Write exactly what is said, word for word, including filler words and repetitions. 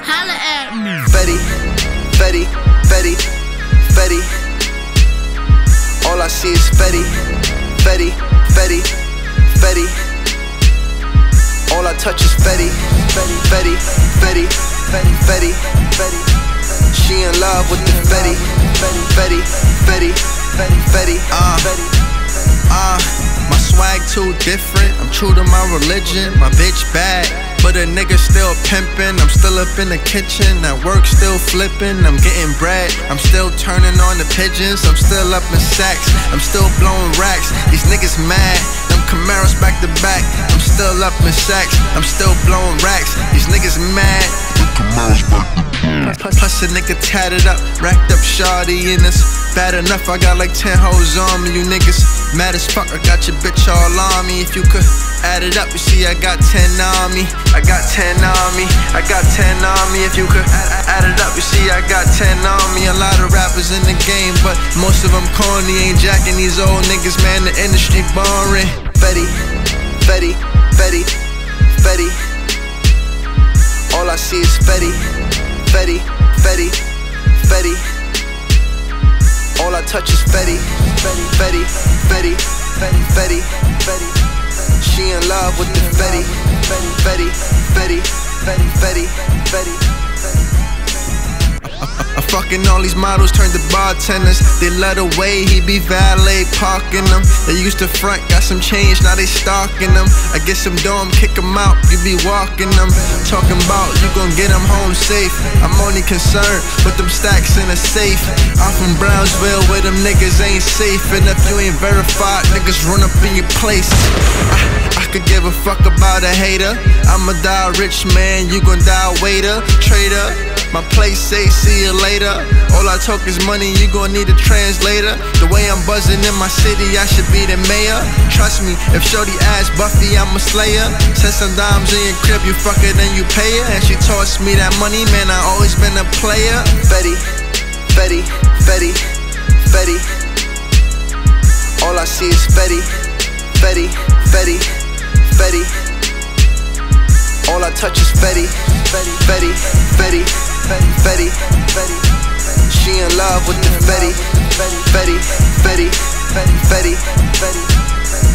Holla at me. Fetty, Fetty, Fetty, Fetty. All I see is Fetty, Fetty, Fetty, Fetty. All I touch is Fetty, Fetty, Fetty, Fetty, Fetty, Fetty, Fetty. She in love with the Fetty, Fetty, Fetty, Fetty, Fetty, uh, uh, my swag too different. I'm true to my religion. My bitch bad, but a nigga still pimpin'. I'm still up in the kitchen, at work still flippin'. I'm getting bread, I'm still turning on the pigeons. I'm still up in sacks, I'm still blowing racks. These niggas mad, them Camaros back to back. I'm still up in sacks, I'm still blowing racks. These niggas mad, them Camaros back to back. Plus a nigga tatted up, racked up shawty, and it's bad enough I got like ten hoes on me. You niggas mad as fuck, I got your bitch all on me. If you could add it up, you see I got ten on me. I got ten on me, I got ten on me. If you could add it up, you see I got ten on me. A lot of rappers in the game, but most of them corny. Ain't jacking these old niggas, man, the industry boring. Fetty, Fetty, Fetty, Fetty. All I see is Fetty, Fetty, Fetty, Fetty. All I touch is Fetty, Fetty, Fetty, Fetty, Fetty, Fetty, Fetty. She in love with the Fetty, Fetty, Fetty, Fetty, Fetty, Fetty. I'm fucking all these models turned to bartenders. They led away, he be valet parking them. They used to front, got some change, now they stalking them. I get some dough, kick them out, you be walking them. Talking about you gon' get them home safe. I'm only concerned with them stacks in a safe. I'm from Brownsville where them niggas ain't safe. And if you ain't verified, niggas run up in your place. I, I could give a fuck about a hater. I'ma die rich, man, you gon' die waiter, trader. My place say see you later. All I talk is money, you gon' need a translator. The way I'm buzzing in my city, I should be the mayor. Trust me, if shorty ass Buffy, I'm a slayer. Send some dimes in your crib, you fuck it and you pay her. And she tossed me that money, man, I always been a player. Fetty, Fetty, Fetty, Fetty. All I see is Fetty, Fetty, Fetty, Fetty. All I touch is Fetty, Fetty, Fetty, Fetty, Fetty, Fetty. She in love with the Fetty, Fetty, Fetty, Fetty, Fetty, Fetty.